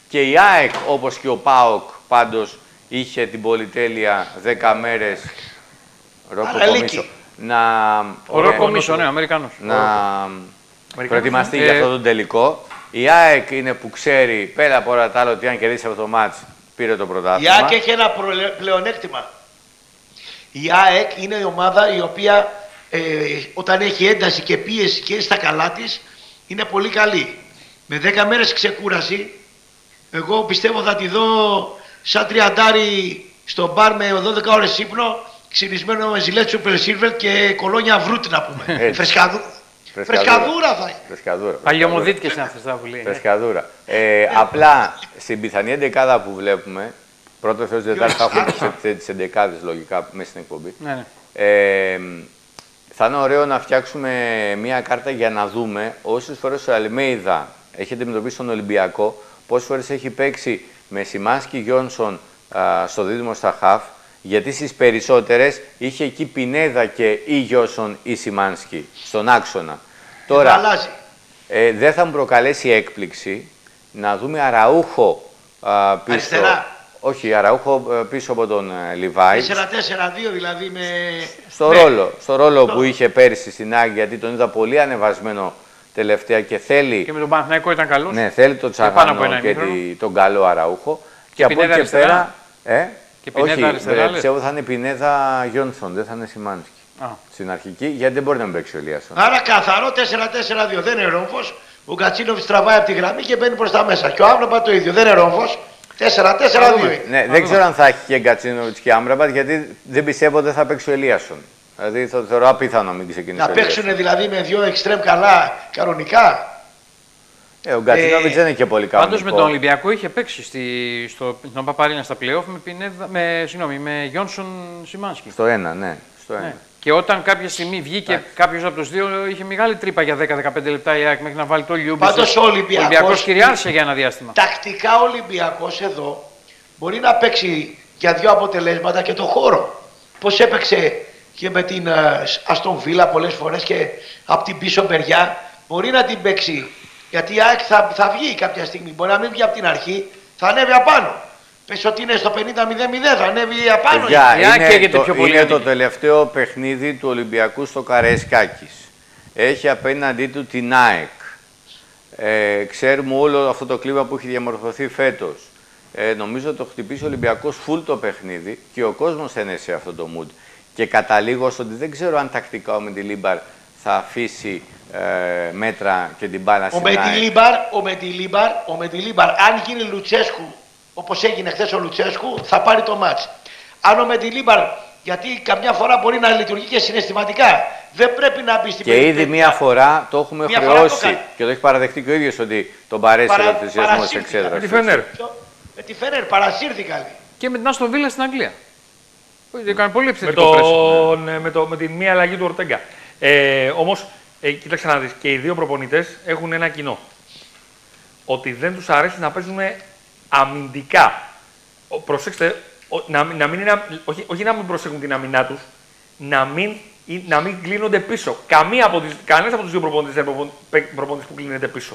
Και η ΑΕΚ, όπως και ο ΠΑΟΚ, πάντως είχε την πολυτέλεια 10 μέρες. Ροκοκομίσο. Ο Ροκοκομίσο, ναι, Αμερικανός. Να προετοιμαστεί για αυτό το τελικό. Η ΑΕΚ είναι που ξέρει πέρα από όλα τα άλλα ότι αν κερδίσει αυτό το μάτς πήρε το πρωτάθλημα. Η ΑΕΚ έχει ένα πλεονέκτημα. Η ΑΕΚ είναι η ομάδα η οποία όταν έχει ένταση και πίεση και στα καλά της είναι πολύ καλή. Με 10 μέρες ξεκούραση, εγώ πιστεύω θα τη δω σαν τριαντάρι στο μπαρ με 12 ώρες ύπνο, ξυνισμένο με ζιλέτ Super Silver και κολόνια βρούτη να πούμε. Φρεσκαδούρα θα είναι. Φρεσκαδούρα. Παλιωμοδίτικες είναι αυτές που λέει. Φρεσκαδούρα. Απλά στην πιθανή εντεκάδα που βλέπουμε, πρώτο Θεός Δετάρτη θα έχουμε τις εντεκάδες λογικά μέσα στην εκπομπή. Ναι. Θα είναι ωραίο να φτιάξουμε μία κάρτα για να δούμε όσες φορές ο Αλμέιδα έχει αντιμετωπίσει τον Ολυμπιακό, πόσες φορές έχει παίξει με Σιμάνσκι Γιόνσον στο δίδυμο στα χαφ, γιατί στις περισσότερες είχε εκεί Πινέδα και ή Γιόνσον ή Σιμάνσκι στον άξονα. Τώρα, δεν θα μου προκαλέσει έκπληξη να δούμε Αραούχο πίσω. Αριστερά. Όχι, Αραούχο πίσω από τον Λιβάη. 4-4-2 δηλαδή με... Στο ρόλο που είχε πέρυσι στην ΑΕΚ, γιατί τον είδα πολύ ανεβασμένο τελευταία και θέλει... Και με τον Παναθηναϊκό ήταν καλός. Ναι, θέλει τον Τσαγάνο και τον καλό Αραούχο. Και από εκεί και πέρα... Και Πινέδα αριστερά, πιστεύω θα είναι Πινέδα Γιόνσον, δεν θα είναι Σιμάνσκι. Στην αρχική, γιατί δεν μπορεί να παίξει ο Λίασον. Άρα καθαρό 4-4-2, δεν είναι ρόμφος. Ο Γκατσίνοβιτς τραβάει από τη γραμμή και μπαίνει προς τα μέσα. Και ο Άμραμπατ το ίδιο, δεν είναι ρόμφος. 4-4-2. Ναι, δεν ξέρω αν θα έχει και Γκατσίνοβιτς και Άμραμπατ, γιατί δεν πιστεύω ότι θα παίξει ο Ελίασον. Δηλαδή θα θεωρώ απίθανο να μην ξεκινήσει. Να παίξουν δηλαδή με δύο εξτρέμ καλά, κανονικά. Ο Γκατσίνοβιτς δεν είναι και πολύ κανονικό. Πάντως με τον Ολυμπιακό είχε παίξει στον Παπαρίνα στα play-off με Γιόνσον Σιμάνσκι. Στο 1, ναι. Ναι. Και όταν κάποια στιγμή βγήκε κάποιος από τους δύο, είχε μεγάλη τρύπα για 10-15 λεπτά η ΑΕΚ μέχρι να βάλει το Λιούμπι. Πάντως ο Ολυμπιακός κυριάρχησε για ένα διάστημα. Τακτικά ο Ολυμπιακός εδώ μπορεί να παίξει για δύο αποτελέσματα και το χώρο. Πώς έπαιξε και με την Αστον Βίλα πολλές φορές και από την πίσω μεριά, μπορεί να την παίξει. Γιατί η ΑΕΚ θα βγει κάποια στιγμή. Μπορεί να μην βγει από την αρχή, θα ανέβει απάνω. Πες ότι είναι στο 50-0-0, θα ανέβει απάνω. Είναι το τελευταίο παιχνίδι του Ολυμπιακού στο Καραϊσκάκης. Έχει απέναντί του την ΑΕΚ. Ξέρουμε όλο αυτό το κλίμα που έχει διαμορφωθεί φέτος. Νομίζω ότι το χτυπήσει ο Ολυμπιακός φουλ το παιχνίδι και ο κόσμος θα είναι σε αυτό το mood. Και καταλήγω στο ότι δεν ξέρω αν τακτικά ο Μεντιλίμπαρ θα αφήσει μέτρα και την μπάλα στην ΑΕΚ. Ο Μεντιλίμπαρ, αν γίνει Λουτσέσκου, όπως έγινε χθες ο Λουτσέσκου, θα πάρει το μάτς. Αν ο Μεντιλίμπαρ, γιατί καμιά φορά μπορεί να λειτουργεί και συναισθηματικά, δεν πρέπει να μπει στην περιπέτεια. Και ήδη μία φορά το έχουμε χρεώσει και το έχει παραδεχτεί και ο ίδιος ότι τον παρέσει ο ενθουσιασμός της εξέδρας. Με τη Φενέρ. Με τη Φενέρ, παρασύρθηκαν. Και με την Αστον Βίλα στην Αγγλία. Έκανε πολύ επιθετικό με την μία αλλαγή του Ορτέγκα. Όμως, κοίταξε να δεις, και οι δύο προπονητές έχουν ένα κοινό. Ότι δεν τους αρέσει να παίζουν αμυντικά. Προσέξτε, όχι να μην προσέχουν την αμυνά τους, να μην κλείνονται πίσω. Κανένας από τους δύο προπονητές δεν είναι προπονητής που κλείνεται πίσω.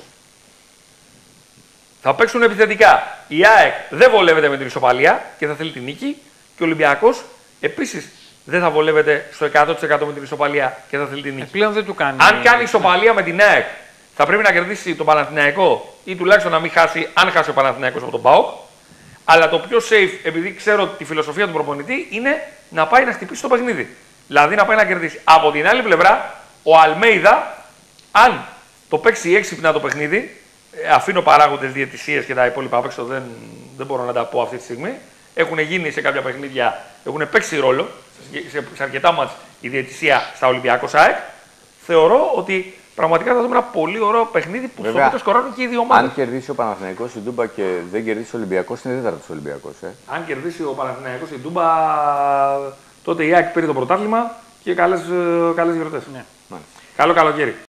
Θα παίξουν επιθετικά. Η ΑΕΚ δεν βολεύεται με την ισοπαλία και θα θέλει την νίκη. Και ο Ολυμπιακός επίσης δεν θα βολεύεται στο 100% με την ισοπαλία και θα θέλει την νίκη. Πλέον δεν του κάνει. Αν κάνει ισοπαλία με την ΑΕΚ, θα πρέπει να κερδίσει τον Παναθηναϊκό ή τουλάχιστον να μην χάσει, αν χάσει ο Παναθηναϊκός από τον ΠΑΟΚ. Αλλά το πιο safe, επειδή ξέρω τη φιλοσοφία του προπονητή, είναι να πάει να χτυπήσει το παιχνίδι. Δηλαδή να πάει να κερδίσει. Από την άλλη πλευρά, ο Αλμέιδα, αν το παίξει έξυπνα το παιχνίδι, αφήνω παράγοντες, διαιτησίες και τα υπόλοιπα απ' έξω, δεν μπορώ να τα πω αυτή τη στιγμή. Έχουν γίνει σε κάποια παιχνίδια, έχουν παίξει ρόλο σε αρκετά μάτς η διαιτησία στα Ολυμπιακός ΑΕΚ. Θεωρώ ότι πραγματικά θα δούμε ένα πολύ ωραίο παιχνίδι που στο τέλος σκοράρουν και οι δύο ομάδες. Αν κερδίσει ο Παναθηναϊκός στην Τούμπα και δεν κερδίσει ο Ολυμπιακός, είναι τέταρτος Ολυμπιακός. Αν κερδίσει ο Παναθηναϊκός στην Τούμπα, τότε η ΑΕΚ πήρε το πρωτάθλημα και καλές γιορτές. Ναι. Καλό καλοκαίρι.